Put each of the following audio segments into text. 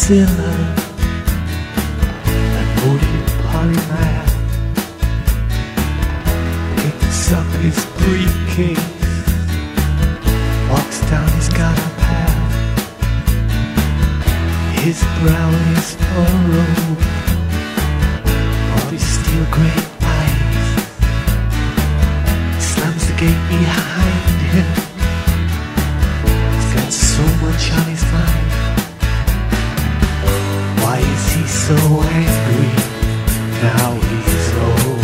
Priscilla, that moody polymath picks up his briefcase, walks down his garden path. His brow is furrowed, all his steel grey eyes. He slams the gate behind him. He's got so much on his mind. Why is he so angry now he's old?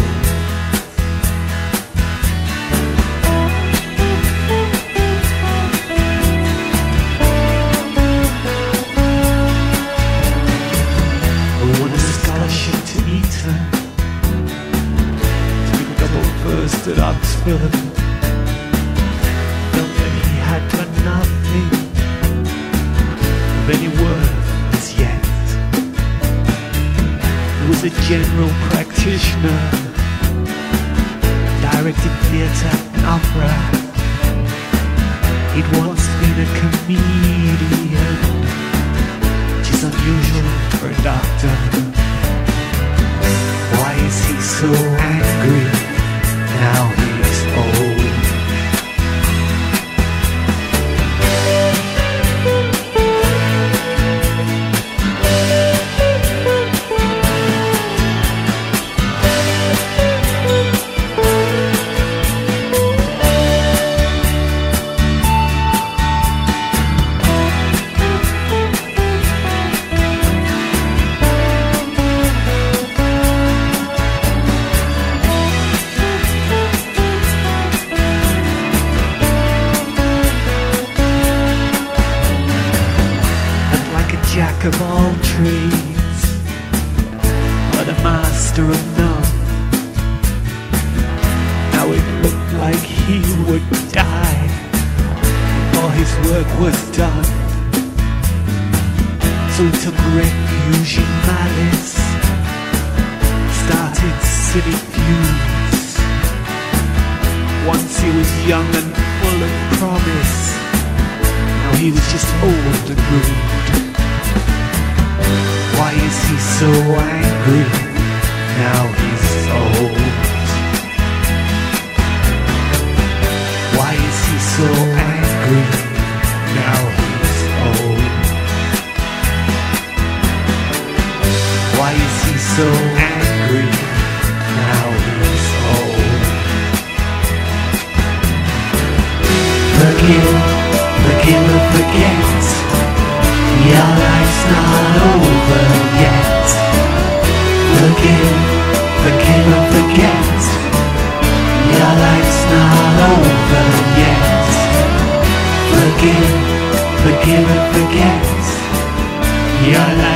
I won a scholarship to Eton, to pick double first at Oxford. Felt that he had done nothing of any worth as yet. He was a general practitioner, directed theatre and opera. He'd once been a comedian, which is unusual for a doctor. Why is he so angry now he's old? Jack of all trades, but a master of none. Now it looked like he would die before his work was done. So he took refuge in malice, started silly feuds. Once he was young and full of promise, now he was just old and rude. Why is he so angry now he's old? Why is he so angry now he's old? Why is he so angry now he's old? Forgive or forget, your life's not over yet. Forgive or forget, your life's not over yet. Forgive or forget, your life